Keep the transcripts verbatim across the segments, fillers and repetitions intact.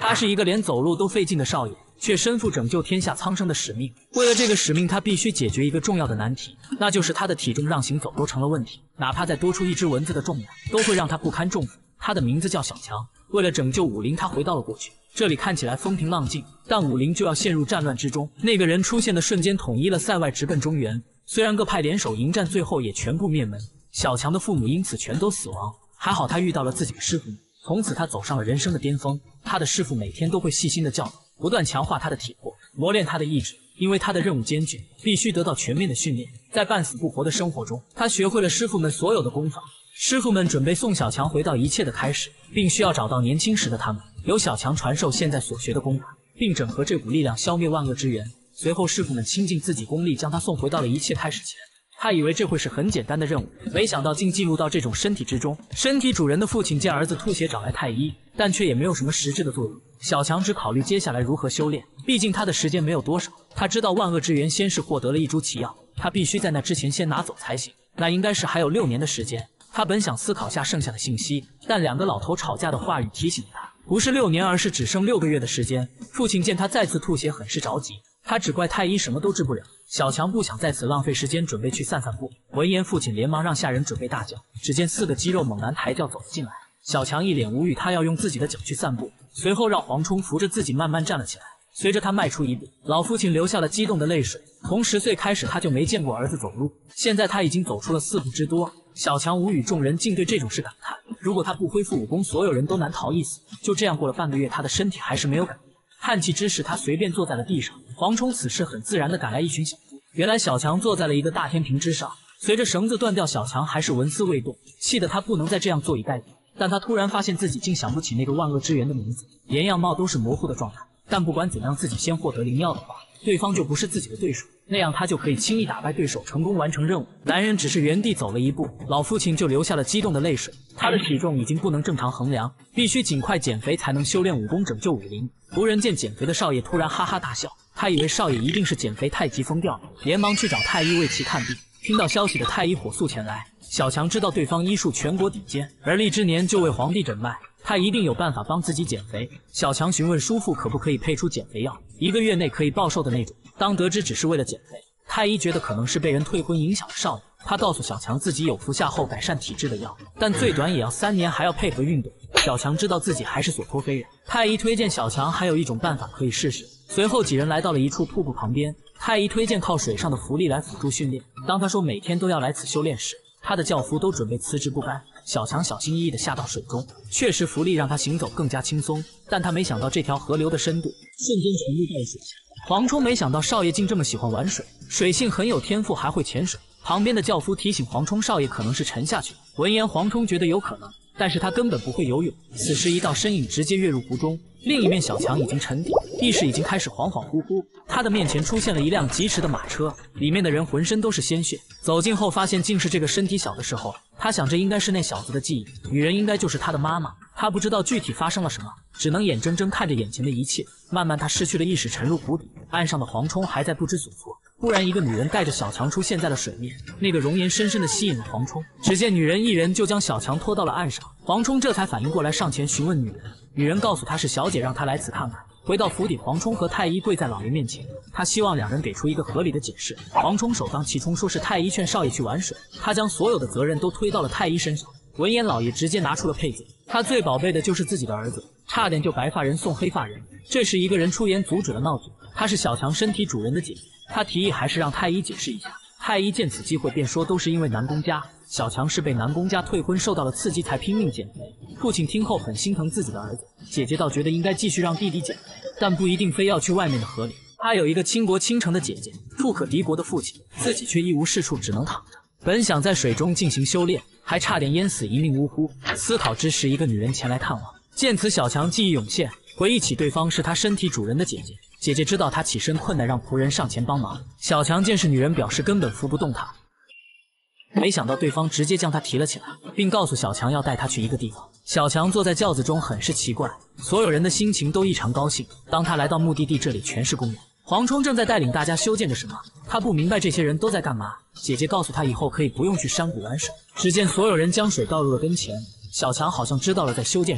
他是一个连走路都费劲的少爷，却身负拯救天下苍生的使命。为了这个使命，他必须解决一个重要的难题，那就是他的体重让行走都成了问题，哪怕再多出一只蚊子的重量，都会让他不堪重负。他的名字叫小强。为了拯救武林，他回到了过去。这里看起来风平浪静，但武林就要陷入战乱之中。那个人出现的瞬间，统一了塞外，直奔中原。虽然各派联手迎战，最后也全部灭门。小强的父母因此全都死亡，还好他遇到了自己的师傅们。从此他走上了人生的巅峰。他的师傅每天都会细心的教导，不断强化他的体魄，磨练他的意志。因为他的任务艰巨，必须得到全面的训练。在半死不活的生活中，他学会了师傅们所有的功法。师傅们准备送小强回到一切的开始，并需要找到年轻时的他们，由小强传授现在所学的功法，并整合这股力量消灭万恶之源。随后师傅们倾尽自己功力，将他送回到了一切开始前。他以为这会是很简单的任务，没想到竟进入到这种身体之中。身体主人的父亲见儿子吐血，找来太医，但却也没有什么实质的作用。小强只考虑接下来如何修炼，毕竟他的时间没有多少。他知道万恶之源先是获得了一株奇药，他必须在那之前先拿走才行。那应该是还有六年的时间。他本想思考下剩下的信息，但两个老头吵架的话语提醒了他，不是六年，而是只剩六个月的时间。父亲见他再次吐血，很是着急。他只怪太医什么都治不了。小强不想在此浪费时间，准备去散散步。闻言，父亲连忙让下人准备大轿。只见四个肌肉猛男抬轿走了进来。小强一脸无语，他要用自己的脚去散步，随后让黄冲扶着自己慢慢站了起来。随着他迈出一步，老父亲流下了激动的泪水。从十岁开始，他就没见过儿子走路，现在他已经走出了四步之多。小强无语，众人竟对这种事感叹：如果他不恢复武功，所有人都难逃一死。就这样过了半个月，他的身体还是没有改变。叹气之时，他随便坐在了地上。黄冲此时很自然地赶来一群小猪。原来小强坐在了一个大天平之上，随着绳子断掉，小强还是纹丝未动，气得他不能再这样坐以待毙。但他突然发现自己竟想不起那个万恶之源的名字，连样貌都是模糊的状态。但不管怎样，自己先获得灵药的话，对方就不是自己的对手，那样他就可以轻易打败对手，成功完成任务。男人只是原地走了一步，老父亲就流下了激动的泪水。他的体重已经不能正常衡量，必须尽快减肥才能修炼武功拯救武林。仆人见减肥的少爷，突然哈哈大笑，他以为少爷一定是减肥太急疯掉了，连忙去找太医为其看病。听到消息的太医火速前来。小强知道对方医术全国顶尖，而立之年就为皇帝诊脉，他一定有办法帮自己减肥。小强询问叔父可不可以配出减肥药，一个月内可以暴瘦的那种。当得知只是为了减肥，太医觉得可能是被人退婚影响了少爷。他告诉小强自己有服下后改善体质的药，但最短也要三年，还要配合运动。小强知道自己还是所托非人，太医推荐小强还有一种办法可以试试。随后几人来到了一处瀑布旁边，太医推荐靠水上的浮力来辅助训练。当他说每天都要来此修炼时，他的教夫都准备辞职不干。小强小心翼翼地下到水中，确实浮力让他行走更加轻松，但他没想到这条河流的深度瞬间沉入到了水下。黄冲没想到少爷竟这么喜欢玩水，水性很有天赋，还会潜水。旁边的教夫提醒黄冲，少爷可能是沉下去了。闻言，黄冲觉得有可能，但是他根本不会游泳。此时一道身影直接跃入湖中，另一面小强已经沉底，意识已经开始恍恍惚惚。他的面前出现了一辆疾驰的马车，里面的人浑身都是鲜血。走近后发现竟是这个身体小的时候，他想着应该是那小子的记忆，女人应该就是他的妈妈。他不知道具体发生了什么，只能眼睁睁看着眼前的一切。慢慢他失去了意识，沉入湖底。岸上的黄冲还在不知所措。忽然一个女人带着小强出现在了水面，那个容颜深深地吸引了黄冲。只见女人一人就将小强拖到了岸上，黄冲这才反应过来，上前询问女人。女人告诉他是小姐让他来此看看。回到府邸，黄冲和太医跪在老爷面前，他希望两人给出一个合理的解释。黄冲首当其冲，说是太医劝少爷去玩水，他将所有的责任都推到了太医身上。闻言，老爷直接拿出了佩剑，他最宝贝的就是自己的儿子，差点就白发人送黑发人。这时一个人出言阻止了闹剧，她是小强身体主人的姐姐，他提议还是让太医解释一下。太医见此机会便说都是因为南宫家，小强是被南宫家退婚受到了刺激才拼命减肥。父亲听后很心疼自己的儿子，姐姐倒觉得应该继续让弟弟减肥，但不一定非要去外面的河里。他有一个倾国倾城的姐姐，富可敌国的父亲，自己却一无是处，只能躺着。本想在水中进行修炼，还差点淹死一命呜呼。思考之时，一个女人前来看望，见此小强记忆涌现，回忆起对方是他身体主人的姐姐。姐姐知道他起身困难，让仆人上前帮忙。小强见是女人，表示根本扶不动他。没想到对方直接将他提了起来，并告诉小强要带他去一个地方。小强坐在轿子中，很是奇怪，所有人的心情都异常高兴。当他来到目的地，这里全是公园。黄冲正在带领大家修建着什么，他不明白这些人都在干嘛。姐姐告诉他以后可以不用去山谷玩水。只见所有人将水倒入了跟前，小强好像知道了在修建什么，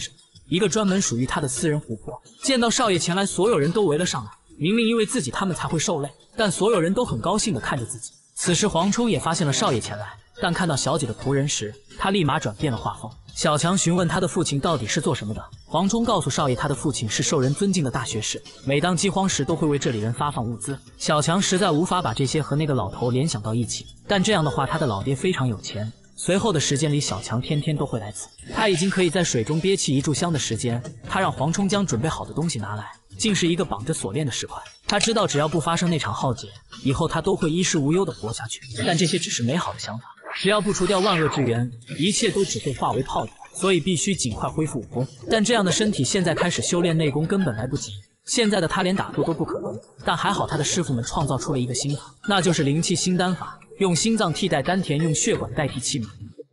一个专门属于他的私人湖泊。见到少爷前来，所有人都围了上来。明明因为自己他们才会受累，但所有人都很高兴地看着自己。此时黄冲也发现了少爷前来，但看到小姐的仆人时，他立马转变了画风。小强询问他的父亲到底是做什么的，黄冲告诉少爷，他的父亲是受人尊敬的大学士，每当饥荒时都会为这里人发放物资。小强实在无法把这些和那个老头联想到一起，但这样的话，他的老爹非常有钱。随后的时间里，小强天天都会来此。他已经可以在水中憋气一炷香的时间。他让黄冲将准备好的东西拿来，竟是一个绑着锁链的石块。他知道只要不发生那场浩劫，以后他都会衣食无忧地活下去。但这些只是美好的想法，只要不除掉万恶之源，一切都只会化为泡影。所以必须尽快恢复武功。但这样的身体现在开始修炼内功根本来不及。现在的他连打坐都不可能，但还好他的师傅们创造出了一个新法，那就是灵气心丹法，用心脏替代丹田，用血管代替气门。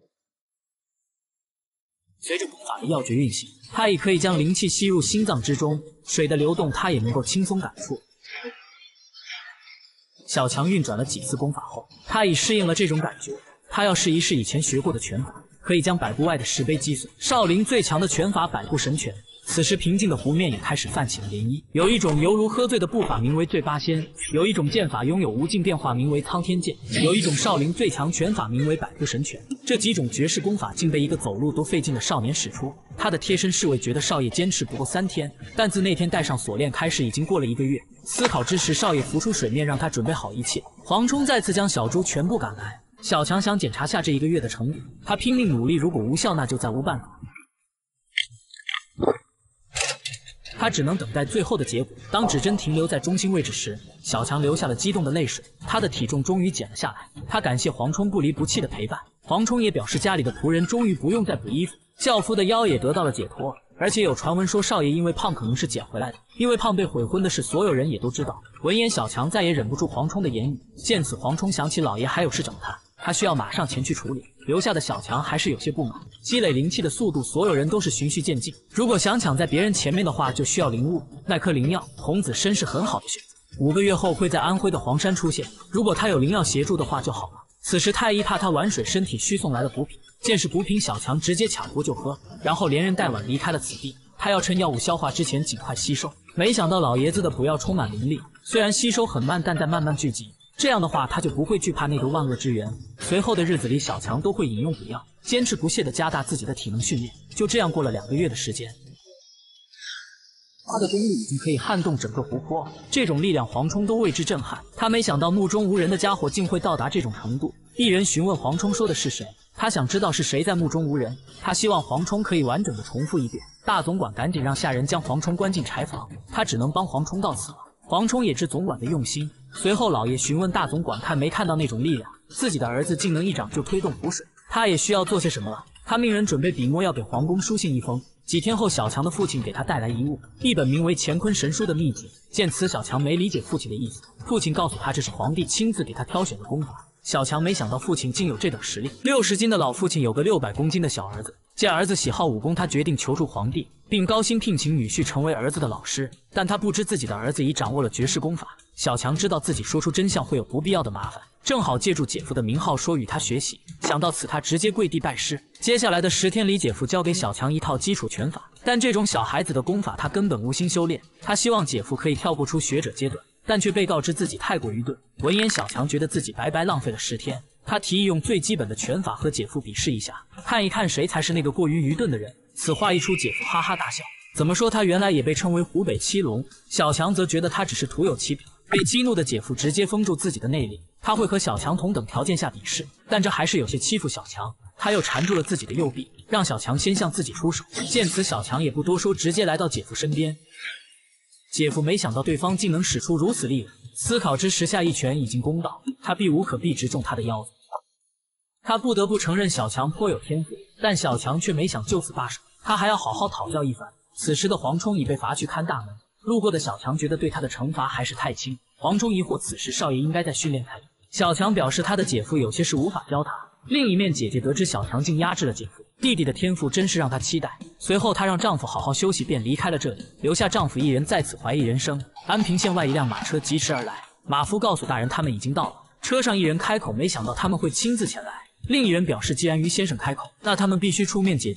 随着功法的要诀运行，他已可以将灵气吸入心脏之中，水的流动他也能够轻松感触。小强运转了几次功法后，他已适应了这种感觉。他要试一试以前学过的拳法，可以将百步外的石碑击碎。少林最强的拳法百步神拳。此时平静的湖面也开始泛起了涟漪。有一种犹如喝醉的步法，名为醉八仙；有一种剑法拥有无尽变化，名为苍天剑；有一种少林最强拳法，名为百步神拳。这几种绝世功法竟被一个走路都费劲的少年使出。他的贴身侍卫觉得少爷坚持不过三天，但自那天戴上锁链开始，已经过了一个月。思考之时，少爷浮出水面，让他准备好一切。黄冲再次将小猪全部赶来。小强想检查下这一个月的成果，他拼命努力，如果无效，那就再无办法。他只能等待最后的结果。当指针停留在中心位置时，小强流下了激动的泪水，他的体重终于减了下来。他感谢黄冲不离不弃的陪伴，黄冲也表示家里的仆人终于不用再补衣服，轿夫的腰也得到了解脱。而且有传闻说少爷因为胖可能是捡回来的，因为胖被悔婚的事所有人也都知道。闻言，小强再也忍不住黄冲的言语。见此，黄冲想起老爷还有事找他，他需要马上前去处理。留下的小强还是有些不满，积累灵气的速度所有人都是循序渐进，如果想抢在别人前面的话，就需要灵物。那颗灵药，童子参是很好的选择。五个月后会在安徽的黄山出现，如果他有灵药协助的话就好了。此时太医怕他玩水，身体虚送来了补品。见是补品，小强直接抢过就喝，然后连人带碗离开了此地。他要趁药物消化之前尽快吸收。没想到老爷子的补药充满灵力，虽然吸收很慢，但在慢慢聚集。这样的话，他就不会惧怕那个万恶之源。随后的日子里，小强都会饮用补药，坚持不懈地加大自己的体能训练。就这样过了两个月的时间，他的功力已经可以撼动整个湖泊，这种力量黄冲都为之震撼。他没想到目中无人的家伙竟会到达这种程度。一人询问黄冲说的是谁，他想知道是谁在目中无人。他希望黄冲可以完整的重复一遍。大总管赶紧让下人将黄冲关进柴房，他只能帮黄冲到此了。黄冲也知总管的用心。随后老爷询问大总管看没看到那种力量，自己的儿子竟能一掌就推动湖水，他也需要做些什么了。他命人准备笔墨，要给皇宫书信一封。几天后，小强的父亲给他带来遗物，一本名为《乾坤神书》的秘籍。见此，小强没理解父亲的意思。父亲告诉他，这是皇帝亲自给他挑选的功法。小强没想到父亲竟有这等实力。六十斤的老父亲有个六百公斤的小儿子。见儿子喜好武功，他决定求助皇帝，并高薪聘请女婿成为儿子的老师。但他不知自己的儿子已掌握了绝世功法。小强知道自己说出真相会有不必要的麻烦，正好借助姐夫的名号说与他学习。想到此，他直接跪地拜师。接下来的十天里，姐夫教给小强一套基础拳法，但这种小孩子的功法他根本无心修炼。他希望姐夫可以跳不出学者阶段，但却被告知自己太过愚钝。闻言，小强觉得自己白白浪费了十天。他提议用最基本的拳法和姐夫比试一下，看一看谁才是那个过于愚钝的人。此话一出，姐夫哈哈大笑。怎么说，他原来也被称为湖北七龙。小强则觉得他只是徒有其表。被激怒的姐夫直接封住自己的内力，他会和小强同等条件下比试，但这还是有些欺负小强。他又缠住了自己的右臂，让小强先向自己出手。见此，小强也不多说，直接来到姐夫身边。姐夫没想到对方竟能使出如此力量，思考之时，下一拳已经攻到，他避无可避，直中他的腰子。他不得不承认小强颇有天赋，但小强却没想就此罢手，他还要好好讨教一番。此时的黄冲已被罚去看大门，路过的小强觉得对他的惩罚还是太轻。黄冲疑惑，此时少爷应该在训练才对。小强表示他的姐夫有些事无法教他。另一面，姐姐得知小强竟压制了姐夫，弟弟的天赋真是让她期待。随后她让丈夫好好休息，便离开了这里，留下丈夫一人在此怀疑人生。安平县外，一辆马车疾驰而来，马夫告诉大人他们已经到了。车上一人开口，没想到他们会亲自前来。另一人表示，既然于先生开口，那他们必须出面解决。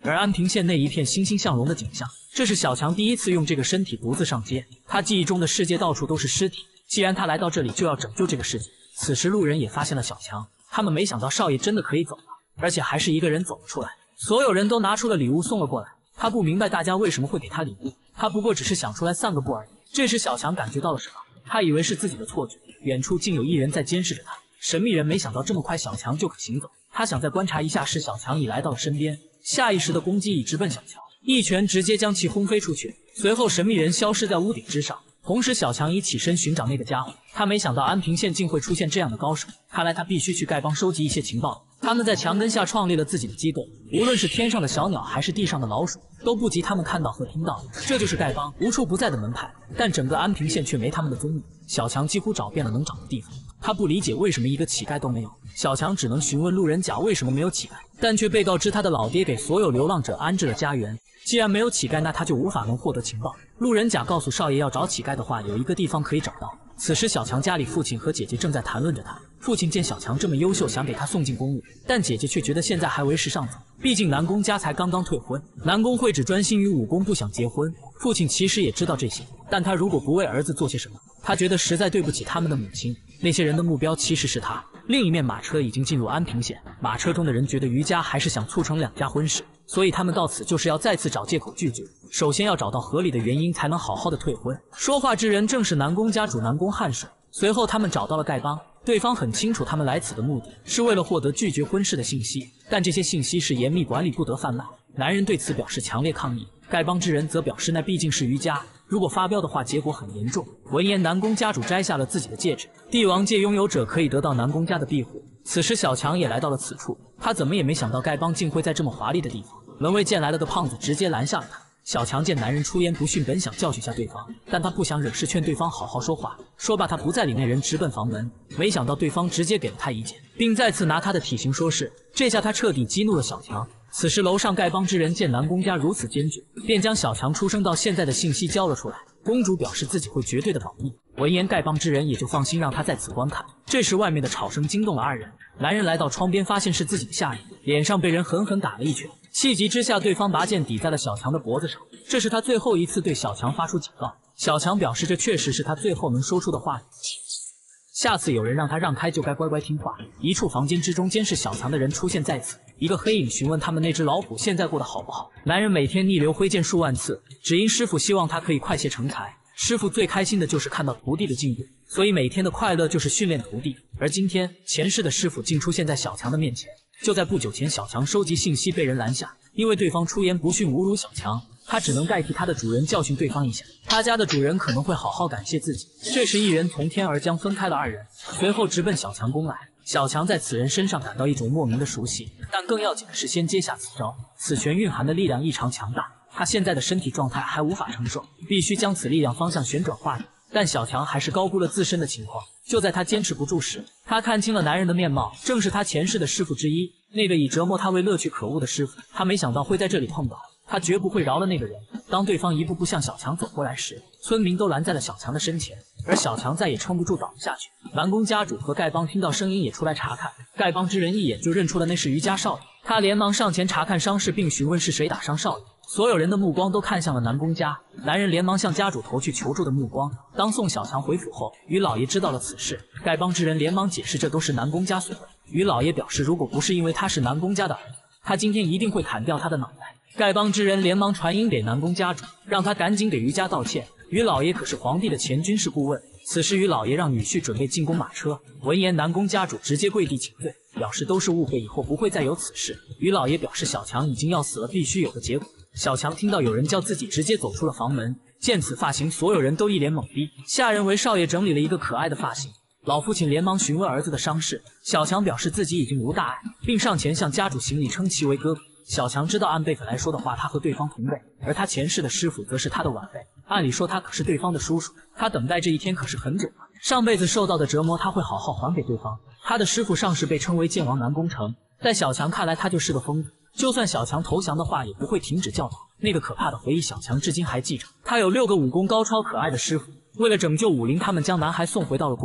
而安平县那一片欣欣向荣的景象，这是小强第一次用这个身体独自上街。他记忆中的世界到处都是尸体，既然他来到这里，就要拯救这个世界。此时路人也发现了小强，他们没想到少爷真的可以走了，而且还是一个人走了出来。所有人都拿出了礼物送了过来。他不明白大家为什么会给他礼物，他不过只是想出来散个步而已。这时小强感觉到了什么，他以为是自己的错觉，远处竟有一人在监视着他。神秘人没想到这么快小强就可行走，他想再观察一下时，小强已来到了身边，下意识的攻击已直奔小强，一拳直接将其轰飞出去。随后神秘人消失在屋顶之上，同时小强已起身寻找那个家伙。他没想到安平县竟会出现这样的高手，看来他必须去丐帮收集一些情报。他们在墙根下创立了自己的机构，无论是天上的小鸟还是地上的老鼠，都不及他们看到和听到的。这就是丐帮无处不在的门派，但整个安平县却没他们的踪影。小强几乎找遍了能找的地方，他不理解为什么一个乞丐都没有。小强只能询问路人甲为什么没有乞丐，但却被告知他的老爹给所有流浪者安置了家园，既然没有乞丐，那他就无法能获得情报。路人甲告诉少爷，要找乞丐的话，有一个地方可以找到。此时小强家里父亲和姐姐正在谈论着他。父亲见小强这么优秀，想给他送进公务，但姐姐却觉得现在还为时尚早，毕竟南宫家才刚刚退婚，南宫慧只专心于武功，不想结婚。父亲其实也知道这些，但他如果不为儿子做些什么，他觉得实在对不起他们的母亲。那些人的目标其实是他。另一面，马车已经进入安平县，马车中的人觉得余家还是想促成两家婚事，所以他们到此就是要再次找借口拒绝。首先要找到合理的原因，才能好好的退婚。说话之人正是南宫家主南宫汉水。随后他们找到了丐帮，对方很清楚他们来此的目的是为了获得拒绝婚事的信息，但这些信息是严密管理，不得泛滥。男人对此表示强烈抗议，丐帮之人则表示那毕竟是余家，如果发飙的话结果很严重。闻言，南宫家主摘下了自己的戒指，帝王戒拥有者可以得到南宫家的庇护。此时小强也来到了此处，他怎么也没想到丐帮竟会在这么华丽的地方。门卫见来了个胖子，直接拦下了他。小强见男人出言不逊，本想教训下对方，但他不想惹事，劝对方好好说话。说罢，他不在理那人，直奔房门。没想到对方直接给了他一剑，并再次拿他的体型说事。这下他彻底激怒了小强。此时楼上丐帮之人见南宫家如此坚决，便将小强出生到现在的信息交了出来。公主表示自己会绝对的保密。闻言，丐帮之人也就放心让他在此观看。这时外面的吵声惊动了二人，男人来到窗边，发现是自己的下人，脸上被人狠狠打了一拳。气急之下，对方拔剑抵在了小强的脖子上。这是他最后一次对小强发出警告。小强表示这确实是他最后能说出的话语。下次有人让他让开，就该乖乖听话。一处房间之中，监视小强的人出现在此。一个黑影询问他们那只老虎现在过得好不好。男人每天逆流挥剑数万次，只因师傅希望他可以快些成才。师傅最开心的就是看到徒弟的进步，所以每天的快乐就是训练徒弟。而今天，前世的师傅竟出现在小强的面前。就在不久前，小强收集信息被人拦下，因为对方出言不逊，侮辱小强，他只能代替他的主人教训对方一下。他家的主人可能会好好感谢自己。这时，一人从天而降，分开了二人，随后直奔小强攻来。小强在此人身上感到一种莫名的熟悉，但更要紧的是先接下此招。此拳蕴含的力量异常强大，他现在的身体状态还无法承受，必须将此力量方向旋转化解。但小强还是高估了自身的情况。就在他坚持不住时，他看清了男人的面貌，正是他前世的师傅之一，那个以折磨他为乐趣可恶的师傅。他没想到会在这里碰到，他绝不会饶了那个人。当对方一步步向小强走过来时，村民都拦在了小强的身前，而小强再也撑不住倒了下去。南宫家主和丐帮听到声音也出来查看，丐帮之人一眼就认出了那是余家少爷，他连忙上前查看伤势，并询问是谁打伤少爷。所有人的目光都看向了南宫家，男人连忙向家主投去求助的目光。当送小强回府后，于老爷知道了此事，丐帮之人连忙解释这都是南宫家所为。于老爷表示，如果不是因为他是南宫家的儿子，他今天一定会砍掉他的脑袋。丐帮之人连忙传音给南宫家主，让他赶紧给于家道歉。于老爷可是皇帝的前军事顾问。此时于老爷让女婿准备进宫马车。闻言，南宫家主直接跪地请罪，表示都是误会，以后不会再有此事。于老爷表示小强已经要死了，必须有个结果。小强听到有人叫自己，直接走出了房门。见此发型，所有人都一脸懵逼。下人为少爷整理了一个可爱的发型。老父亲连忙询问儿子的伤势，小强表示自己已经无大碍，并上前向家主行礼，称其为哥哥。小强知道按辈分来说的话，他和对方同辈，而他前世的师傅则是他的晚辈，按理说他可是对方的叔叔。他等待这一天可是很久了，上辈子受到的折磨他会好好还给对方。他的师傅上世被称为剑王南宫城，在小强看来他就是个疯子，就算小强投降的话也不会停止教导。那个可怕的回忆小强至今还记着，他有六个武功高超可爱的师傅，为了拯救武林，他们将男孩送回到了过去。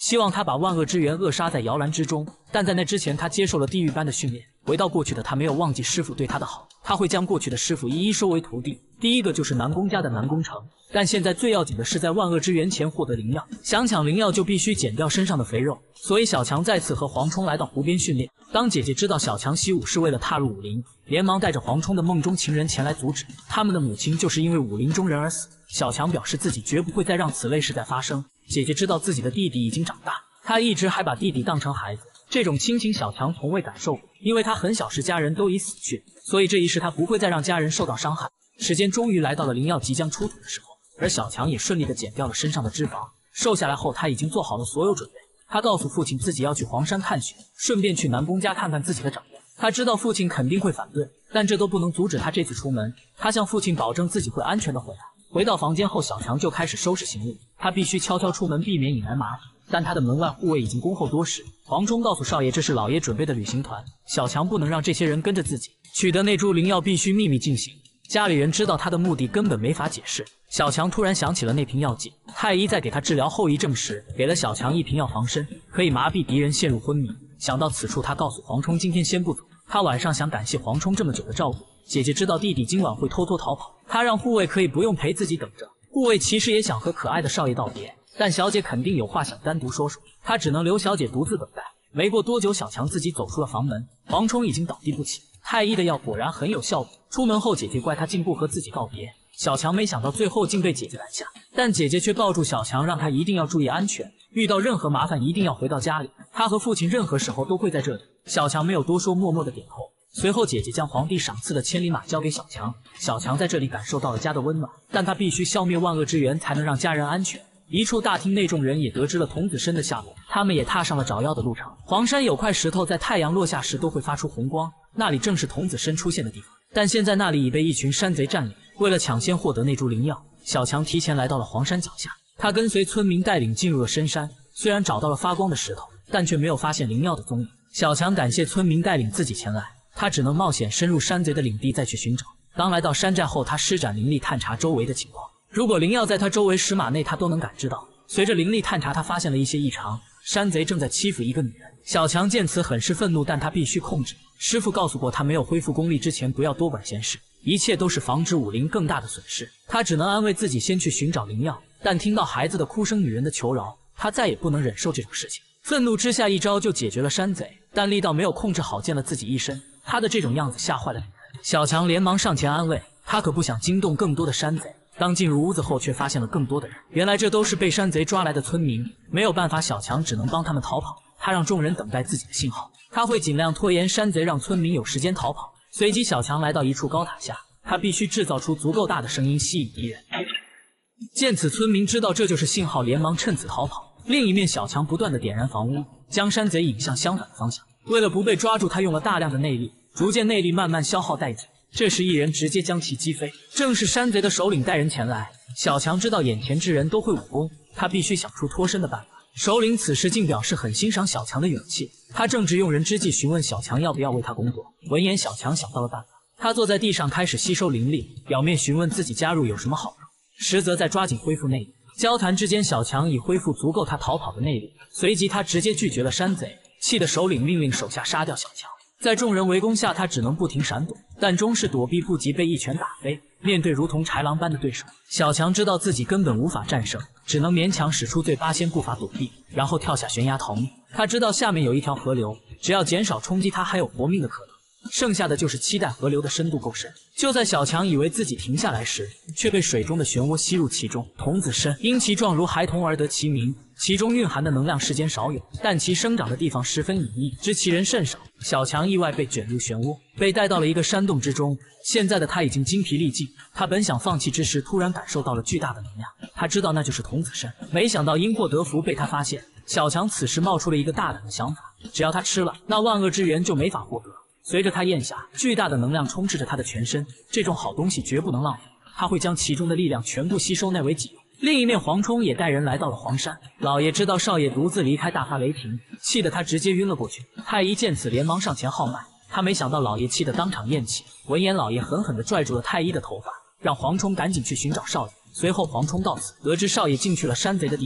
希望他把万恶之源扼杀在摇篮之中。但在那之前，他接受了地狱般的训练。回到过去的他没有忘记师傅对他的好，他会将过去的师傅一一收为徒弟。第一个就是南宫家的南宫城，但现在最要紧的是在万恶之源前获得灵药。想抢灵药就必须减掉身上的肥肉，所以小强再次和黄冲来到湖边训练。当姐姐知道小强习武是为了踏入武林，连忙带着黄冲的梦中情人前来阻止。他们的母亲就是因为武林中人而死。小强表示自己绝不会再让此类事再发生。姐姐知道自己的弟弟已经长大，她一直还把弟弟当成孩子。这种亲情小强从未感受过，因为他很小时家人都已死去，所以这一世他不会再让家人受到伤害。时间终于来到了灵药即将出土的时候，而小强也顺利的减掉了身上的脂肪，瘦下来后他已经做好了所有准备。他告诉父亲自己要去黄山探险，顺便去南宫家看看自己的长辈。他知道父亲肯定会反对，但这都不能阻止他这次出门。他向父亲保证自己会安全的回来。回到房间后，小强就开始收拾行李，他必须悄悄出门，避免引来麻烦。但他的门外护卫已经恭候多时。黄冲告诉少爷，这是老爷准备的旅行团，小强不能让这些人跟着自己。取得那株灵药必须秘密进行，家里人知道他的目的根本没法解释。小强突然想起了那瓶药剂，太医在给他治疗后遗症时给了小强一瓶药防身，可以麻痹敌人陷入昏迷。想到此处，他告诉黄冲今天先不走，他晚上想感谢黄冲这么久的照顾。姐姐知道弟弟今晚会偷偷逃跑，她让护卫可以不用陪自己等着。护卫其实也想和可爱的少爷道别，但小姐肯定有话想单独说说，他只能留小姐独自等待。没过多久，小强自己走出了房门，黄冲已经倒地不起。太医的药果然很有效果。出门后，姐姐怪他竟不和自己告别。小强没想到最后竟被姐姐拦下，但姐姐却抱住小强，让他一定要注意安全，遇到任何麻烦一定要回到家里，他和父亲任何时候都会在这里。小强没有多说，默默的点头。随后，姐姐将皇帝赏赐的千里马交给小强。小强在这里感受到了家的温暖，但他必须消灭万恶之源，才能让家人安全。一处大厅内，众人也得知了童子参的下落，他们也踏上了找药的路程。黄山有块石头，在太阳落下时都会发出红光，那里正是童子参出现的地方。但现在那里已被一群山贼占领。为了抢先获得那株灵药，小强提前来到了黄山脚下。他跟随村民带领进入了深山，虽然找到了发光的石头，但却没有发现灵药的踪影。小强感谢村民带领自己前来，他只能冒险深入山贼的领地再去寻找。当来到山寨后，他施展灵力探查周围的情况。如果灵药在他周围十码内，他都能感知到。随着灵力探查，他发现了一些异常，山贼正在欺负一个女人。小强见此很是愤怒，但他必须控制。师傅告诉过他，没有恢复功力之前不要多管闲事，一切都是防止武林更大的损失。他只能安慰自己先去寻找灵药，但听到孩子的哭声、女人的求饶，他再也不能忍受这种事情。愤怒之下，一招就解决了山贼，但力道没有控制好，溅了自己一身。他的这种样子吓坏了女人。小强连忙上前安慰，他可不想惊动更多的山贼。当进入屋子后，却发现了更多的人，原来这都是被山贼抓来的村民。没有办法，小强只能帮他们逃跑。他让众人等待自己的信号，他会尽量拖延山贼，让村民有时间逃跑。随即，小强来到一处高塔下，他必须制造出足够大的声音吸引敌人。见此，村民知道这就是信号，连忙趁此逃跑。另一面，小强不断的点燃房屋，将山贼引向相反的方向。为了不被抓住，他用了大量的内力，逐渐内力慢慢消耗殆尽。这时，一人直接将其击飞，正是山贼的首领带人前来。小强知道眼前之人都会武功，他必须想出脱身的办法。首领此时竟表示很欣赏小强的勇气，他正值用人之际，询问小强要不要为他工作。闻言，小强想到了办法，他坐在地上开始吸收灵力，表面询问自己加入有什么好处，实则在抓紧恢复内力。交谈之间，小强已恢复足够他逃跑的内力，随即他直接拒绝了山贼，气得首领命令手下杀掉小强。在众人围攻下，他只能不停闪躲，但终是躲避不及，被一拳打飞。面对如同豺狼般的对手，小强知道自己根本无法战胜，只能勉强使出最八仙步法躲避，然后跳下悬崖逃命。他知道下面有一条河流，只要减少冲击，他还有活命的可能。剩下的就是期待河流的深度够深。就在小强以为自己停下来时，却被水中的漩涡吸入其中。童子参因其状如孩童而得其名，其中蕴含的能量世间少有，但其生长的地方十分隐秘，知其人甚少。小强意外被卷入漩涡，被带到了一个山洞之中。现在的他已经精疲力尽，他本想放弃之时，突然感受到了巨大的能量。他知道那就是童子参，没想到因祸得福被他发现。小强此时冒出了一个大胆的想法，只要他吃了，那万恶之源就没法获得。随着他咽下，巨大的能量充斥着他的全身，这种好东西绝不能浪费，他会将其中的力量全部吸收纳为己用。另一面，黄冲也带人来到了黄山。老爷知道少爷独自离开，大发雷霆，气得他直接晕了过去。太医见此，连忙上前号脉，他没想到老爷气得当场咽气。闻言，老爷狠狠地拽住了太医的头发，让黄冲赶紧去寻找少爷。随后，黄冲到此，得知少爷进去了山贼的地盘，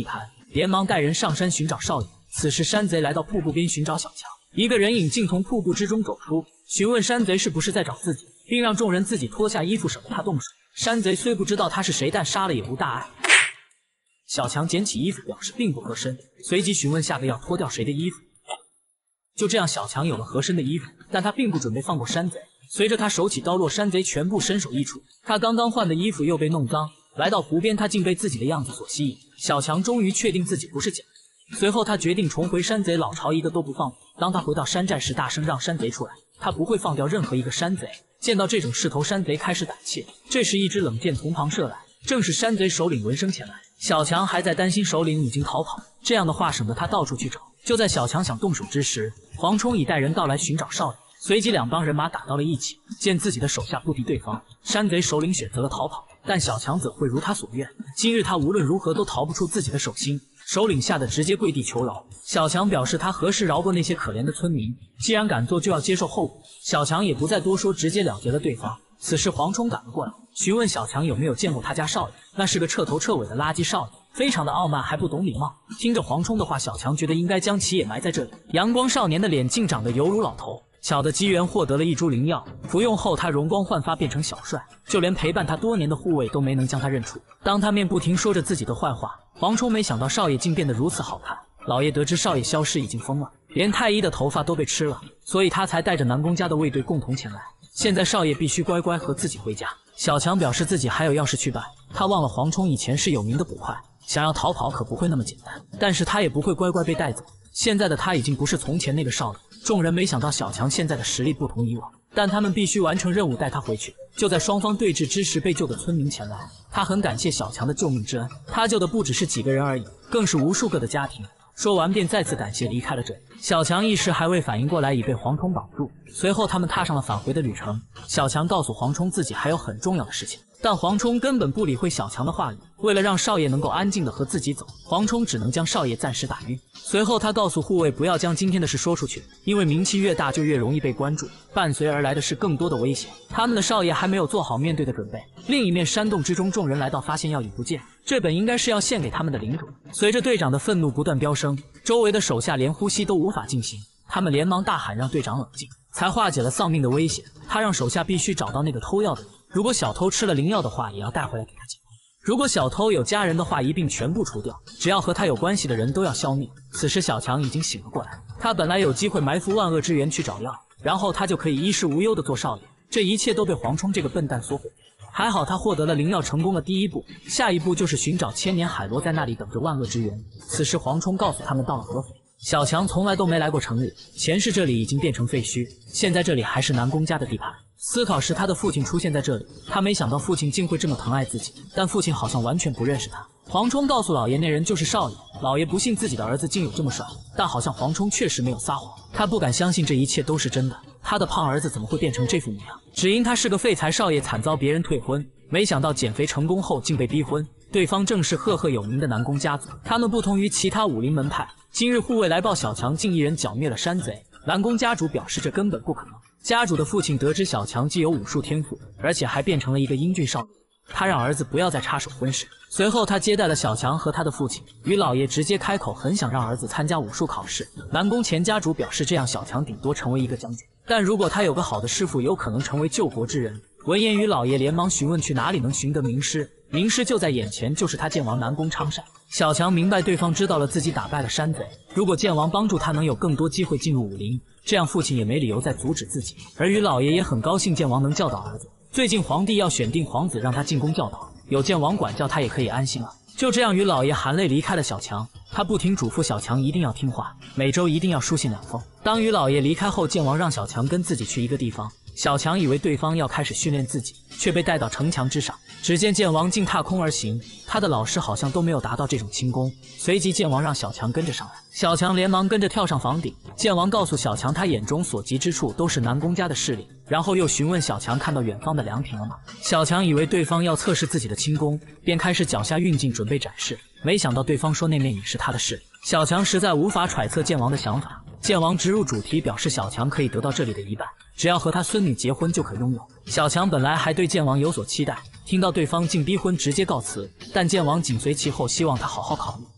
连忙带人上山寻找少爷。此时山贼来到瀑布边寻找小强，一个人影竟从瀑布之中走出，询问山贼是不是在找自己，并让众人自己脱下衣服，省得他动手。山贼虽不知道他是谁，但杀了也无大碍。小强捡起衣服表示并不合身，随即询问下个要脱掉谁的衣服。就这样，小强有了合身的衣服，但他并不准备放过山贼。随着他手起刀落，山贼全部身首异处。他刚刚换的衣服又被弄脏，来到湖边，他竟被自己的样子所吸引。小强终于确定自己不是假的，随后他决定重回山贼老巢，一个都不放过。当他回到山寨时，大声让山贼出来，他不会放掉任何一个山贼。见到这种势头，山贼开始胆怯。这时一支冷箭从旁射来，正是山贼首领闻声前来。小强还在担心首领已经逃跑，这样的话省得他到处去找。就在小强想动手之时，黄冲已带人到来寻找少爷。随即两帮人马打到了一起，见自己的手下不敌对方，山贼首领选择了逃跑，但小强怎会如他所愿？今日他无论如何都逃不出自己的手心。首领吓得直接跪地求饶。小强表示他何时饶过那些可怜的村民，既然敢做就要接受后果。小强也不再多说，直接了结了对方。此时黄冲赶了过来，询问小强有没有见过他家少爷，那是个彻头彻尾的垃圾少爷，非常的傲慢还不懂礼貌。听着黄冲的话，小强觉得应该将其也埋在这里。阳光少年的脸竟长得犹如老头。巧的机缘获得了一株灵药，服用后他容光焕发，变成小帅，就连陪伴他多年的护卫都没能将他认出。当他面不停说着自己的坏话，黄冲没想到少爷竟变得如此好看。老爷得知少爷消失已经疯了，连太医的头发都被吃了，所以他才带着南宫家的卫队共同前来。现在少爷必须乖乖和自己回家。小强表示自己还有要事去办，他忘了黄冲以前是有名的捕快，想要逃跑可不会那么简单，但是他也不会乖乖被带走。现在的他已经不是从前那个少爷。众人没想到小强现在的实力不同以往，但他们必须完成任务带他回去。就在双方对峙之时，被救的村民前来，他很感谢小强的救命之恩，他救的不只是几个人而已，更是无数个的家庭。说完便再次感谢离开了这里。小强一时还未反应过来，已被黄冲挡住。随后他们踏上了返回的旅程。小强告诉黄冲自己还有很重要的事情，但黄冲根本不理会小强的话语。为了让少爷能够安静的和自己走，黄冲只能将少爷暂时打晕。随后他告诉护卫不要将今天的事说出去，因为名气越大就越容易被关注，伴随而来的是更多的危险。他们的少爷还没有做好面对的准备。另一面山洞之中，众人来到发现药已不见，这本应该是要献给他们的领主。随着队长的愤怒不断飙升，周围的手下连呼吸都无法进行，他们连忙大喊让队长冷静，才化解了丧命的危险。他让手下必须找到那个偷药的人，如果小偷吃了灵药的话，也要带回来给他解。如果小偷有家人的话，一并全部除掉，只要和他有关系的人都要消灭。此时小强已经醒了过来，他本来有机会埋伏万恶之源去找药，然后他就可以衣食无忧的做少爷，这一切都被黄冲这个笨蛋所毁。还好他获得了灵药，成功了第一步，下一步就是寻找千年海螺，在那里等着万恶之源。此时黄冲告诉他们到了合肥，小强从来都没来过城里，前世这里已经变成废墟，现在这里还是南宫家的地盘。思考时他的父亲出现在这里，他没想到父亲竟会这么疼爱自己，但父亲好像完全不认识他。黄冲告诉老爷那人就是少爷，老爷不信自己的儿子竟有这么帅，但好像黄冲确实没有撒谎，他不敢相信这一切都是真的，他的胖儿子怎么会变成这副模样？只因他是个废材少爷，惨遭别人退婚，没想到减肥成功后竟被逼婚，对方正是赫赫有名的南宫家族。他们不同于其他武林门派，今日护卫来报小强竟一人剿灭了山贼，南宫家主表示这根本不可能。家主的父亲得知小强既有武术天赋，而且还变成了一个英俊少年，他让儿子不要再插手婚事。随后他接待了小强和他的父亲，与老爷直接开口，很想让儿子参加武术考试。南宫前家主表示，这样小强顶多成为一个将军，但如果他有个好的师傅，有可能成为救国之人。闻言，与老爷连忙询问去哪里能寻得名师，名师就在眼前，就是他剑王南宫昌善。小强明白对方知道了自己打败了山贼，如果剑王帮助他，能有更多机会进入武林，这样父亲也没理由再阻止自己。而与老爷也很高兴剑王能教导儿子，最近皇帝要选定皇子让他进宫教导，有剑王管教他也可以安心了。就这样与老爷含泪离开了小强，他不停嘱咐小强一定要听话，每周一定要书信两封。当与老爷离开后，剑王让小强跟自己去一个地方，小强以为对方要开始训练自己，却被带到城墙之上。只见剑王竟踏空而行，他的老师好像都没有达到这种轻功。随即剑王让小强跟着上来，小强连忙跟着跳上房顶。剑王告诉小强，他眼中所及之处都是南宫家的势力，然后又询问小强看到远方的凉亭了吗？小强以为对方要测试自己的轻功，便开始脚下运劲准备展示，没想到对方说那面也是他的势力。小强实在无法揣测剑王的想法，剑王直入主题，表示小强可以得到这里的一半，只要和他孙女结婚就可拥有。小强本来还对剑王有所期待，听到对方竟逼婚，直接告辞，但剑王紧随其后，希望他好好考虑。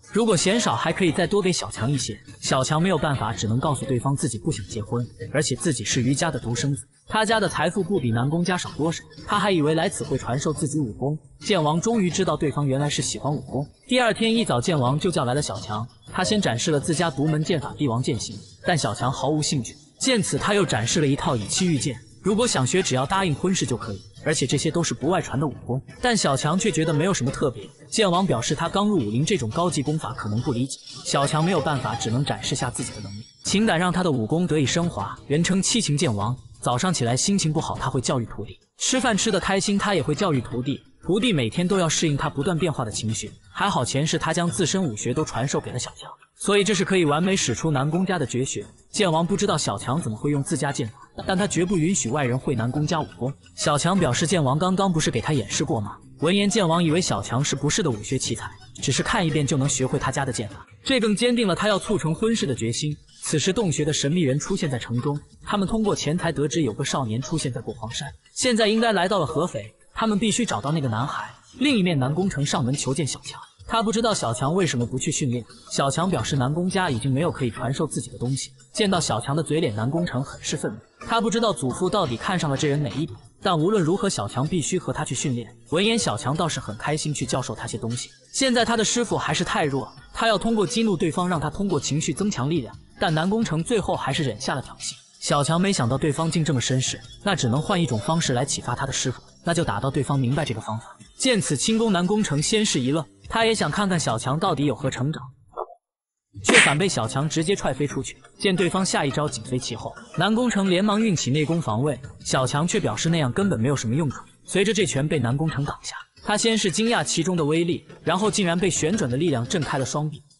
如果嫌少，还可以再多给小强一些。小强没有办法，只能告诉对方自己不想结婚，而且自己是余家的独生子。他家的财富不比南宫家少多少，他还以为来此会传授自己武功。剑王终于知道对方原来是喜欢武功。第二天一早，剑王就叫来了小强，他先展示了自家独门剑法帝王剑形，但小强毫无兴趣。见此，他又展示了一套以气御剑，如果想学，只要答应婚事就可以。而且这些都是不外传的武功，但小强却觉得没有什么特别。剑王表示他刚入武林，这种高级功法可能不理解。小强没有办法，只能展示下自己的能力，情感让他的武功得以升华，人称七情剑王。早上起来心情不好，他会教育徒弟；吃饭吃得开心，他也会教育徒弟。徒弟每天都要适应他不断变化的情绪。还好前世他将自身武学都传授给了小强，所以这是可以完美使出南宫家的绝学。剑王不知道小强怎么会用自家剑法，但他绝不允许外人会南宫家武功。小强表示剑王刚刚不是给他演示过吗？闻言，剑王以为小强是不是的武学奇才，只是看一遍就能学会他家的剑法，这更坚定了他要促成婚事的决心。此时洞穴的神秘人出现在城中，他们通过钱财得知有个少年出现在过黄山，现在应该来到了合肥，他们必须找到那个男孩。另一面，南宫城上门求见小强，他不知道小强为什么不去训练。小强表示南宫家已经没有可以传授自己的东西。见到小强的嘴脸，南宫城很是愤怒，他不知道祖父到底看上了这人哪一点，但无论如何，小强必须和他去训练。闻言，小强倒是很开心去教授他些东西。现在他的师傅还是太弱，他要通过激怒对方，让他通过情绪增强力量，但南宫城最后还是忍下了挑衅。小强没想到对方竟这么绅士，那只能换一种方式来启发他的师傅，那就打到对方明白这个方法。见此，轻功南宫城先是一愣，他也想看看小强到底有何成长，却反被小强直接踹飞出去。见对方下一招紧随其后，南宫城连忙运起内功防卫，小强却表示那样根本没有什么用处。随着这拳被南宫城挡下，他先是惊讶其中的威力，然后竟然被旋转的力量震开了双臂。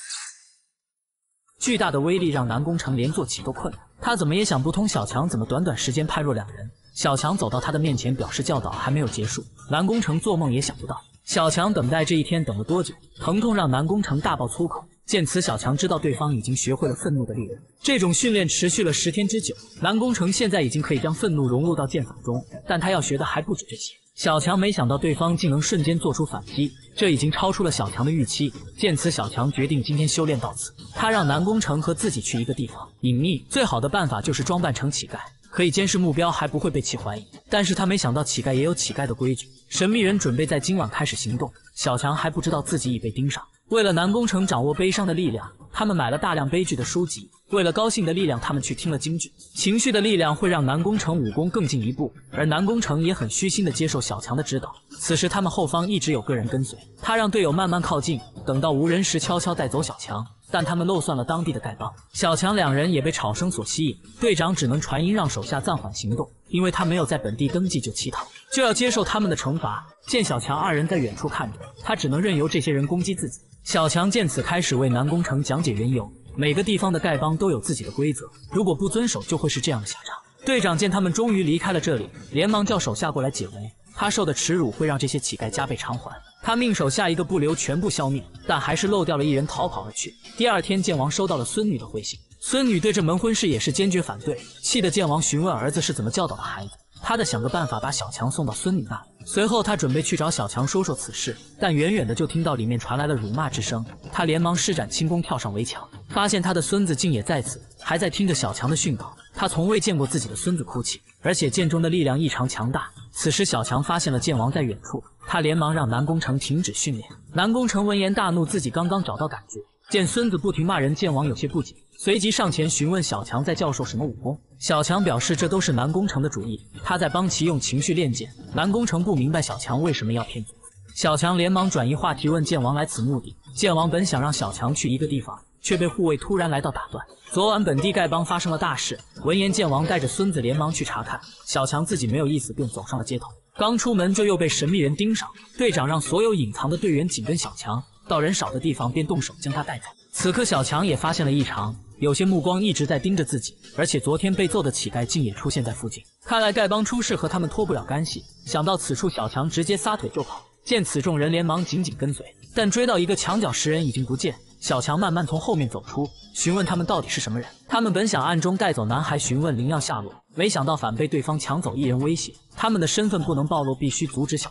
巨大的威力让南宫城连坐起都困难，他怎么也想不通小强怎么短短时间判若两人。小强走到他的面前，表示教导还没有结束。南宫城做梦也想不到，小强等待这一天等了多久。疼痛让南宫城大爆粗口。见此，小强知道对方已经学会了愤怒的力量，这种训练持续了十天之久。南宫城现在已经可以将愤怒融入到剑法中，但他要学的还不止这些。小强没想到对方竟能瞬间做出反击，这已经超出了小强的预期。见此，小强决定今天修炼到此。他让南宫城和自己去一个地方隐秘，最好的办法就是装扮成乞丐，可以监视目标，还不会被其怀疑。但是他没想到乞丐也有乞丐的规矩。神秘人准备在今晚开始行动，小强还不知道自己已被盯上。为了南宫城掌握悲伤的力量，他们买了大量悲剧的书籍。为了高兴的力量，他们去听了京剧。情绪的力量会让南宫城武功更进一步，而南宫城也很虚心的接受小强的指导。此时他们后方一直有个人跟随，他让队友慢慢靠近，等到无人时悄悄带走小强。但他们漏算了当地的丐帮，小强两人也被吵声所吸引。队长只能传音让手下暂缓行动，因为他没有在本地登记就乞讨，就要接受他们的惩罚。见小强二人在远处看着，他只能任由这些人攻击自己。小强见此，开始为南宫城讲解缘由。每个地方的丐帮都有自己的规则，如果不遵守，就会是这样的下场。队长见他们终于离开了这里，连忙叫手下过来解围。他受的耻辱会让这些乞丐加倍偿还。他命手下一个不留全部消灭，但还是漏掉了一人逃跑而去。第二天，剑王收到了孙女的回信，孙女对这门婚事也是坚决反对，气得剑王询问儿子是怎么教导的孩子。他得想个办法把小强送到孙女那里。随后他准备去找小强说说此事，但远远的就听到里面传来了辱骂之声。他连忙施展轻功跳上围墙，发现他的孙子竟也在此，还在听着小强的训导。他从未见过自己的孙子哭泣，而且剑中的力量异常强大。此时小强发现了剑王在远处，他连忙让南宫城停止训练。南宫城闻言大怒，自己刚刚找到感觉，见孙子不停骂人，剑王有些不解，随即上前询问小强在教授什么武功。小强表示这都是南宫城的主意，他在帮其用情绪练剑。南宫城不明白小强为什么要骗祖父，小强连忙转移话题问剑王来此目的。剑王本想让小强去一个地方，却被护卫突然来到打断。昨晚本地丐帮发生了大事。闻言，剑王带着孙子连忙去查看。小强自己没有意思，便走上了街头。刚出门就又被神秘人盯上，队长让所有隐藏的队员紧跟小强，到人少的地方便动手将他带走。此刻小强也发现了异常，有些目光一直在盯着自己，而且昨天被揍的乞丐竟也出现在附近。看来丐帮出事和他们脱不了干系。想到此处，小强直接撒腿就跑。见此，众人连忙紧紧跟随，但追到一个墙角时，人已经不见。小强慢慢从后面走出，询问他们到底是什么人。他们本想暗中带走男孩，询问灵药下落，没想到反被对方抢走一人威胁。他们的身份不能暴露，必须阻止小强。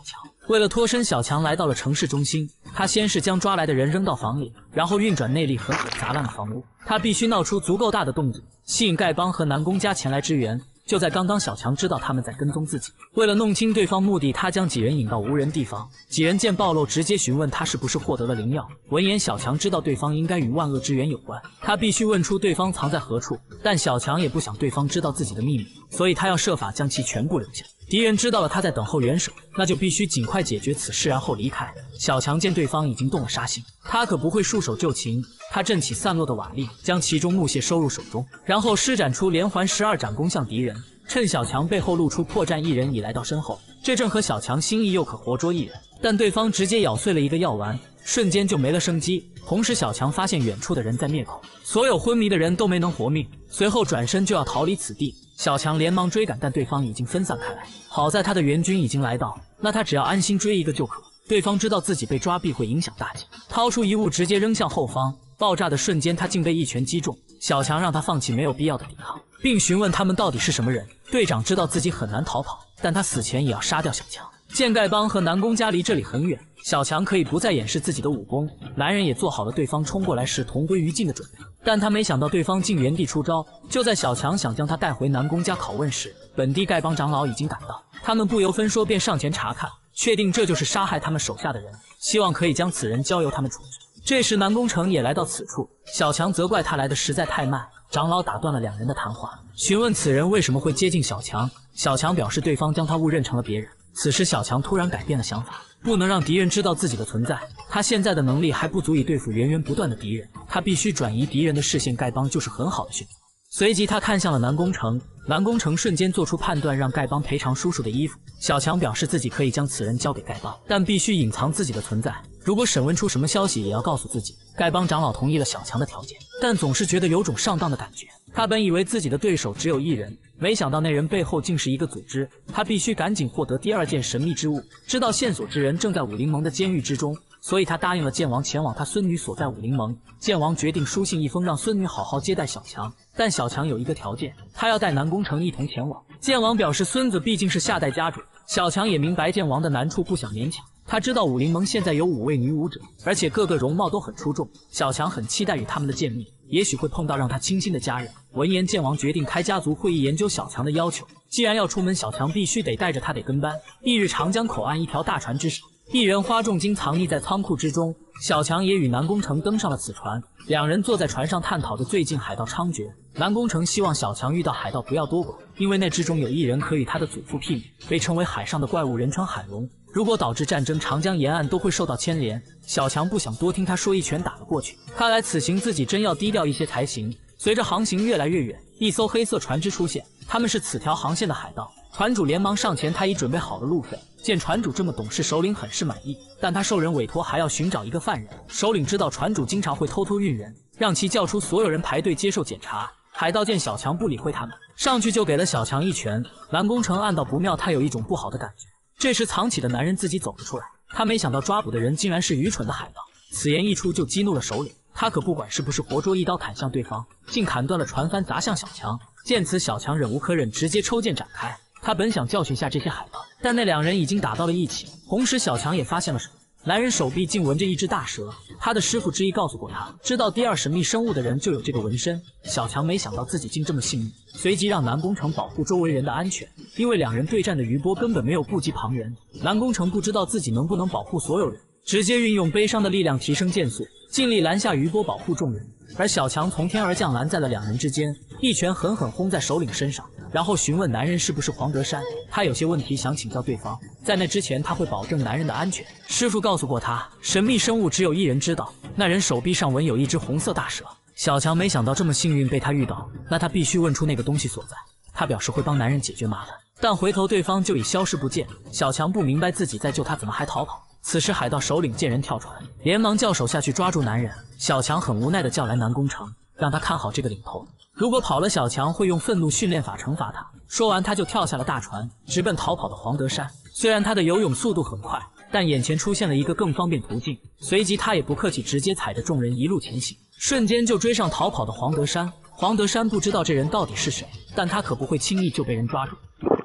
为了脱身，小强来到了城市中心。他先是将抓来的人扔到房里，然后运转内力狠狠砸烂了房屋。他必须闹出足够大的动静，吸引丐帮和南宫家前来支援。就在刚刚，小强知道他们在跟踪自己。为了弄清对方目的，他将几人引到无人地方。几人见暴露，直接询问他是不是获得了灵药。闻言，小强知道对方应该与万恶之源有关，他必须问出对方藏在何处。但小强也不想对方知道自己的秘密，所以他要设法将其全部留下。敌人知道了他在等候援手，那就必须尽快解决此事，然后离开。小强见对方已经动了杀心，他可不会束手就擒。他振起散落的瓦砾，将其中木屑收入手中，然后施展出连环十二掌攻向敌人。趁小强背后露出破绽，一人已来到身后，这正合小强心意，又可活捉一人。但对方直接咬碎了一个药丸，瞬间就没了生机。同时，小强发现远处的人在灭口，所有昏迷的人都没能活命。随后转身就要逃离此地，小强连忙追赶，但对方已经分散开来。好在他的援军已经来到，那他只要安心追一个就可。对方知道自己被抓必会影响大计，掏出一物直接扔向后方。爆炸的瞬间，他竟被一拳击中。小强让他放弃没有必要的抵抗，并询问他们到底是什么人。队长知道自己很难逃跑，但他死前也要杀掉小强。见丐帮和南宫家离这里很远，小强可以不再掩饰自己的武功。男人也做好了对方冲过来时同归于尽的准备，但他没想到对方竟原地出招。就在小强想将他带回南宫家拷问时，本地丐帮长老已经赶到，他们不由分说便上前查看，确定这就是杀害他们手下的人，希望可以将此人交由他们处置。这时南宫城也来到此处，小强责怪他来的实在太慢。长老打断了两人的谈话，询问此人为什么会接近小强。小强表示对方将他误认成了别人。此时小强突然改变了想法，不能让敌人知道自己的存在，他现在的能力还不足以对付源源不断的敌人，他必须转移敌人的视线，丐帮就是很好的选择。随即他看向了南宫城，南宫城瞬间做出判断，让丐帮赔偿叔叔的衣服。小强表示自己可以将此人交给丐帮，但必须隐藏自己的存在，如果审问出什么消息也要告诉自己。丐帮长老同意了小强的条件，但总是觉得有种上当的感觉。他本以为自己的对手只有一人，没想到那人背后竟是一个组织。他必须赶紧获得第二件神秘之物。知道线索之人正在武灵盟的监狱之中，所以他答应了剑王前往他孙女所在武灵盟。剑王决定书信一封，让孙女好好接待小强。但小强有一个条件，他要带南宫城一同前往。剑王表示孙子毕竟是下代家主，小强也明白剑王的难处，不想勉强。他知道武灵盟现在有五位女武者，而且个个容貌都很出众，小强很期待与他们的见面，也许会碰到让他倾心的家人。闻言，剑王决定开家族会议，研究小强的要求。既然要出门，小强必须得带着他得跟班。翌日，长江口岸一条大船之上，一人花重金藏匿在仓库之中，小强也与南宫城登上了此船。两人坐在船上探讨着最近海盗猖獗。南宫城希望小强遇到海盗不要多管，因为那之中有一人可与他的祖父媲美，被称为海上的怪物，人称海龙。如果导致战争，长江沿岸都会受到牵连。小强不想多听他说，一拳打了过去。看来此行自己真要低调一些才行。随着航行越来越远，一艘黑色船只出现，他们是此条航线的海盗。船主连忙上前，他已准备好了路费。见船主这么懂事，首领很是满意，但他受人委托还要寻找一个犯人。首领知道船主经常会偷偷运人，让其叫出所有人排队接受检查。海盗见小强不理会他们，上去就给了小强一拳。南宫城暗道不妙，他有一种不好的感觉。这时藏起的男人自己走了出来，他没想到抓捕的人竟然是愚蠢的海盗。此言一出就激怒了首领，他可不管是不是活捉，一刀砍向对方，竟砍断了船帆砸向小强。见此，小强忍无可忍，直接抽剑展开。他本想教训下这些海盗，但那两人已经打到了一起。同时小强也发现了什么，男人手臂竟纹着一只大蛇，他的师傅之一告诉过他，知道第二神秘生物的人就有这个纹身。小强没想到自己竟这么幸运，随即让南宫城保护周围人的安全，因为两人对战的余波根本没有顾及旁人。南宫城不知道自己能不能保护所有人，直接运用悲伤的力量提升剑速，尽力拦下余波，保护众人。而小强从天而降，拦在了两人之间，一拳狠狠轰在首领身上，然后询问男人是不是黄德山。他有些问题想请教对方，在那之前他会保证男人的安全。师傅告诉过他，神秘生物只有一人知道，那人手臂上纹有一只红色大蛇。小强没想到这么幸运被他遇到，那他必须问出那个东西所在。他表示会帮男人解决麻烦，但回头对方就已消失不见。小强不明白自己在救他，怎么还逃跑？此时海盗首领见人跳船，连忙叫手下去抓住男人。小强很无奈地叫来南宫城，让他看好这个领头，如果跑了，小强会用愤怒训练法惩罚他。说完他就跳下了大船，直奔逃跑的黄德山。虽然他的游泳速度很快，但眼前出现了一个更方便途径，随即他也不客气，直接踩着众人一路前行，瞬间就追上逃跑的黄德山。黄德山不知道这人到底是谁，但他可不会轻易就被人抓住。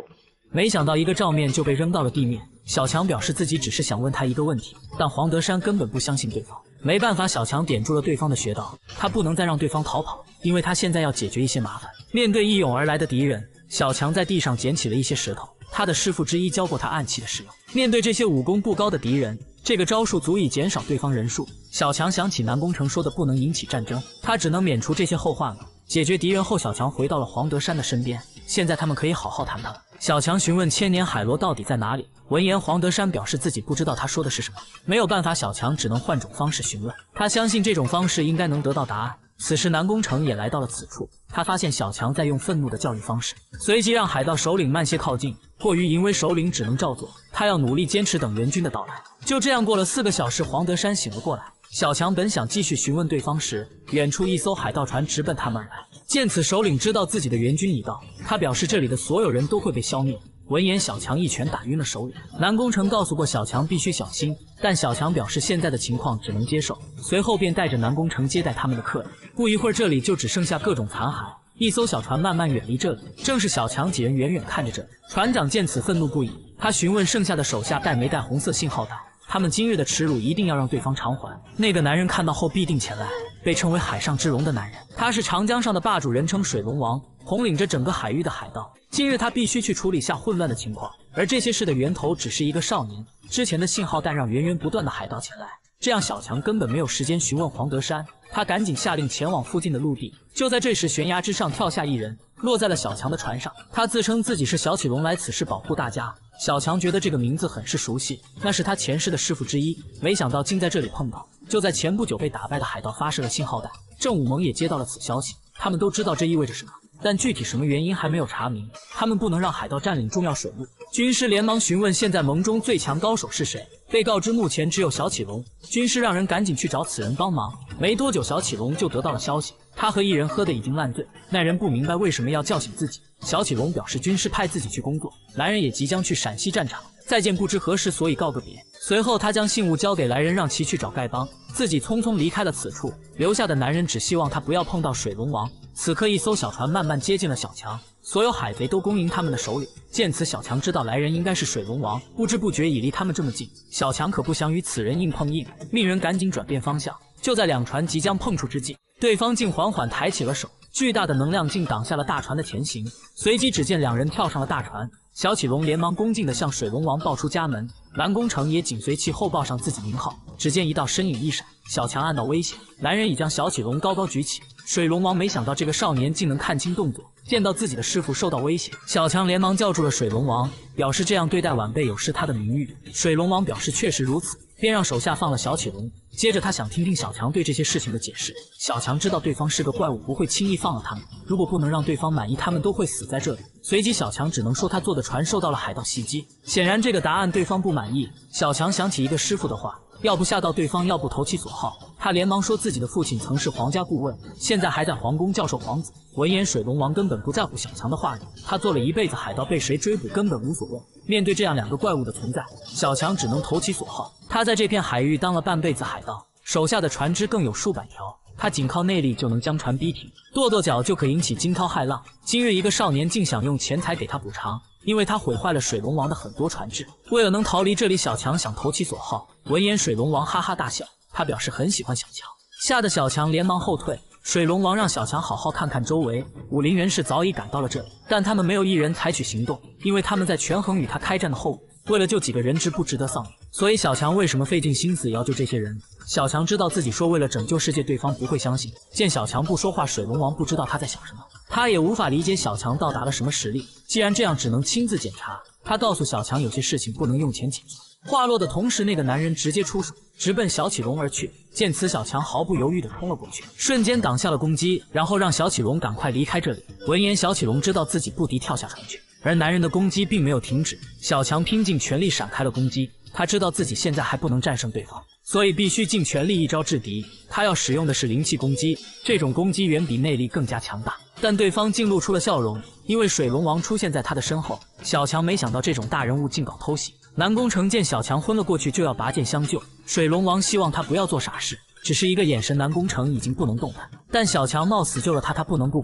没想到一个照面就被扔到了地面。小强表示自己只是想问他一个问题，但黄德山根本不相信对方。没办法，小强点住了对方的穴道，他不能再让对方逃跑，因为他现在要解决一些麻烦。面对一涌而来的敌人，小强在地上捡起了一些石头，他的师傅之一教过他暗器的使用。面对这些武功不高的敌人，这个招数足以减少对方人数。小强想起南宫城说的不能引起战争，他只能免除这些后患了。解决敌人后，小强回到了黄德山的身边，现在他们可以好好谈谈了。小强询问千年海螺到底在哪里，闻言黄德山表示自己不知道他说的是什么。没有办法，小强只能换种方式询问，他相信这种方式应该能得到答案。此时南宫城也来到了此处，他发现小强在用愤怒的教育方式，随即让海盗首领慢些靠近。迫于淫威，首领只能照做，他要努力坚持等援军的到来。就这样过了四个小时，黄德山醒了过来。小强本想继续询问对方时，远处一艘海盗船直奔他们而来。见此，首领知道自己的援军已到，他表示这里的所有人都会被消灭。闻言，小强一拳打晕了首领。南宫城告诉过小强必须小心，但小强表示现在的情况只能接受，随后便带着南宫城接待他们的客人。不一会儿，这里就只剩下各种残骸。一艘小船慢慢远离这里，正是小强几人远远看着这里。船长见此愤怒不已，他询问剩下的手下带没带红色信号带，他们今日的耻辱一定要让对方偿还。那个男人看到后必定前来，被称为海上之龙的男人，他是长江上的霸主，人称水龙王，统领着整个海域的海盗。今日他必须去处理下混乱的情况，而这些事的源头只是一个少年。之前的信号带让源源不断的海盗前来，这样小强根本没有时间询问黄德山，他赶紧下令前往附近的陆地。就在这时，悬崖之上跳下一人，落在了小强的船上。他自称自己是小启龙，来此事保护大家。小强觉得这个名字很是熟悉，那是他前世的师傅之一，没想到竟在这里碰到。就在前不久被打败的海盗发射了信号弹，郑武蒙也接到了此消息。他们都知道这意味着什么，但具体什么原因还没有查明。他们不能让海盗占领重要水路。军师连忙询问现在盟中最强高手是谁，被告知目前只有小启龙。军师让人赶紧去找此人帮忙。没多久，小启龙就得到了消息，他和一人喝得已经烂醉。那人不明白为什么要叫醒自己。小启龙表示军师派自己去工作，来人也即将去陕西战场，再见不知何时，所以告个别。随后他将信物交给来人，让其去找丐帮，自己匆匆离开了此处。留下的男人只希望他不要碰到水龙王。此刻一艘小船慢慢接近了小强，所有海贼都恭迎他们的首领。见此，小强知道来人应该是水龙王，不知不觉已离他们这么近。小强可不想与此人硬碰硬，命人赶紧转变方向。就在两船即将碰触之际，对方竟缓缓抬起了手，巨大的能量竟挡下了大船的前行。随即只见两人跳上了大船，小启龙连忙恭敬地向水龙王报出家门，南宫城也紧随其后报上自己名号。只见一道身影一闪，小强暗道危险，男人已将小启龙高高举起。水龙王没想到这个少年竟能看清动作，见到自己的师傅受到威胁，小强连忙叫住了水龙王，表示这样对待晚辈有失他的名誉。水龙王表示确实如此，便让手下放了小启龙。接着他想听听小强对这些事情的解释。小强知道对方是个怪物，不会轻易放了他们，如果不能让对方满意，他们都会死在这里。随即小强只能说他坐的船受到了海盗袭击。显然这个答案对方不满意，小强想起一个师傅的话，要不吓到对方，要不投其所好。他连忙说自己的父亲曾是皇家顾问，现在还在皇宫教授皇子。闻言，水龙王根本不在乎小强的话语，他做了一辈子海盗，被谁追捕根本无所谓。面对这样两个怪物的存在，小强只能投其所好。他在这片海域当了半辈子海盗，手下的船只更有数百条，他仅靠内力就能将船逼停，跺跺脚就可引起惊涛骇浪。今日一个少年竟想用钱财给他补偿，因为他毁坏了水龙王的很多船只。为了能逃离这里，小强想投其所好。闻言，水龙王哈哈大笑，他表示很喜欢小强，吓得小强连忙后退。水龙王让小强好好看看周围，武林人士早已赶到了这里，但他们没有一人采取行动，因为他们在权衡与他开战的后果。为了救几个人质不值得丧命，所以小强为什么费尽心思也要救这些人？小强知道自己说为了拯救世界，对方不会相信。见小强不说话，水龙王不知道他在想什么，他也无法理解小强到达了什么实力。既然这样，只能亲自检查。他告诉小强，有些事情不能用钱解决。话落的同时，那个男人直接出手，直奔小启龙而去。见此，小强毫不犹豫地冲了过去，瞬间挡下了攻击，然后让小启龙赶快离开这里。闻言，小启龙知道自己不敌，跳下船去。而男人的攻击并没有停止，小强拼尽全力闪开了攻击。他知道自己现在还不能战胜对方，所以必须尽全力一招制敌。他要使用的是灵气攻击，这种攻击远比内力更加强大。但对方竟露出了笑容，因为水龙王出现在他的身后。小强没想到这种大人物竟搞偷袭。南宫城见小强昏了过去，就要拔剑相救。水龙王希望他不要做傻事，只是一个眼神，南宫城已经不能动弹。但小强冒死救了他，他不能不管。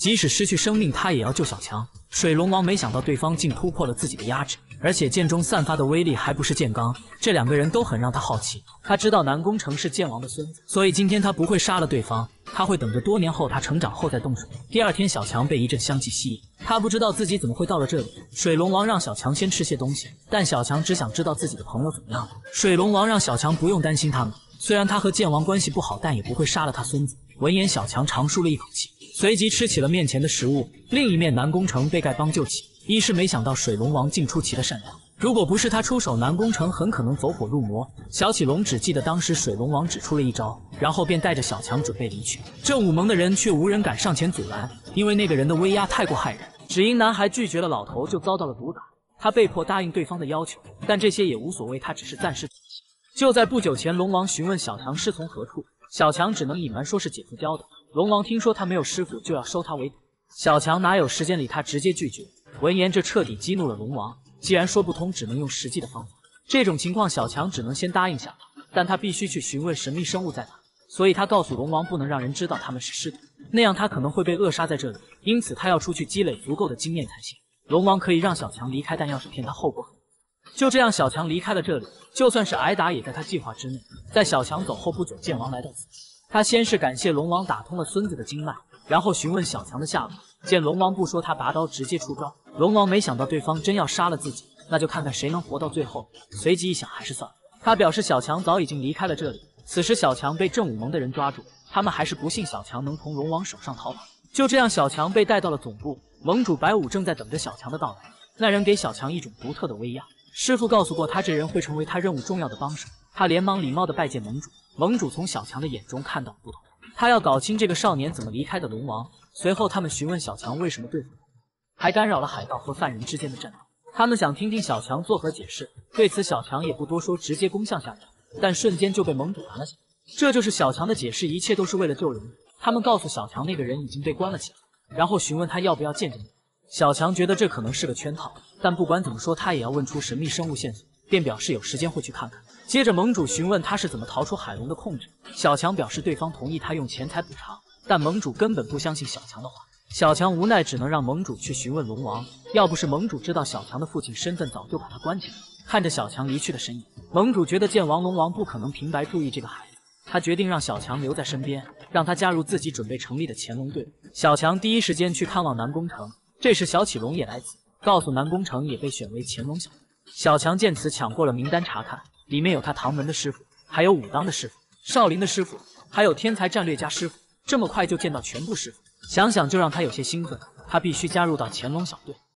即使失去生命，他也要救小强。水龙王没想到对方竟突破了自己的压制，而且剑中散发的威力还不是剑罡，这两个人都很让他好奇。他知道南宫城是剑王的孙子，所以今天他不会杀了对方，他会等着多年后他成长后再动手。第二天，小强被一阵香气吸引，他不知道自己怎么会到了这里。水龙王让小强先吃些东西，但小强只想知道自己的朋友怎么样了。水龙王让小强不用担心他们，虽然他和剑王关系不好，但也不会杀了他孙子。闻言，小强长舒了一口气，随即吃起了面前的食物。另一面，南宫城被丐帮救起，一是没想到水龙王竟出奇的善良，如果不是他出手，南宫城很可能走火入魔。小启龙只记得当时水龙王只出了一招，然后便带着小强准备离去。正午盟的人却无人敢上前阻拦，因为那个人的威压太过骇人。只因男孩拒绝了老头，就遭到了毒打。他被迫答应对方的要求，但这些也无所谓，他只是暂时妥协。就在不久前，龙王询问小强师从何处，小强只能隐瞒说是姐夫教的。龙王听说他没有师傅，就要收他为徒。小强哪有时间理他，直接拒绝。闻言，这彻底激怒了龙王。既然说不通，只能用实际的方法。这种情况，小强只能先答应下来，但他必须去询问神秘生物在哪，所以他告诉龙王不能让人知道他们是师徒，那样他可能会被扼杀在这里。因此，他要出去积累足够的经验才行。龙王可以让小强离开，但要是骗他，后果很大。就这样，小强离开了这里，就算是挨打也在他计划之内。在小强走后不久，剑王来到此地，他先是感谢龙王打通了孙子的经脉，然后询问小强的下落。见龙王不说，他拔刀直接出招。龙王没想到对方真要杀了自己，那就看看谁能活到最后。随即一想，还是算了。他表示小强早已经离开了这里。此时小强被正午盟的人抓住，他们还是不信小强能从龙王手上逃跑。就这样，小强被带到了总部，盟主白武正在等着小强的到来。那人给小强一种独特的威压，师傅告诉过他，这人会成为他任务重要的帮手。他连忙礼貌地拜见盟主。盟主从小强的眼中看到了不同，他要搞清这个少年怎么离开的龙王。随后他们询问小强为什么对付龙王，还干扰了海盗和犯人之间的战斗。他们想听听小强作何解释。对此小强也不多说，直接攻向下场，但瞬间就被盟主拦了下来。这就是小强的解释，一切都是为了救人。他们告诉小强那个人已经被关了起来，然后询问他要不要见见你。小强觉得这可能是个圈套，但不管怎么说，他也要问出神秘生物线索，便表示有时间会去看看。接着盟主询问他是怎么逃出海龙的控制，小强表示对方同意他用钱财补偿，但盟主根本不相信小强的话。小强无奈只能让盟主去询问龙王，要不是盟主知道小强的父亲身份，早就把他关起来。看着小强离去的身影，盟主觉得剑王龙王不可能平白注意这个孩子，他决定让小强留在身边，让他加入自己准备成立的乾隆队伍。小强第一时间去看望南宫城，这时小启龙也来此，告诉南宫城也被选为乾隆小队。小强见此抢过了名单查看，里面有他唐门的师傅，还有武当的师傅，少林的师傅，还有天才战略家师傅。这么快就见到全部师傅，想想就让他有些兴奋。他必须加入到乾隆小队，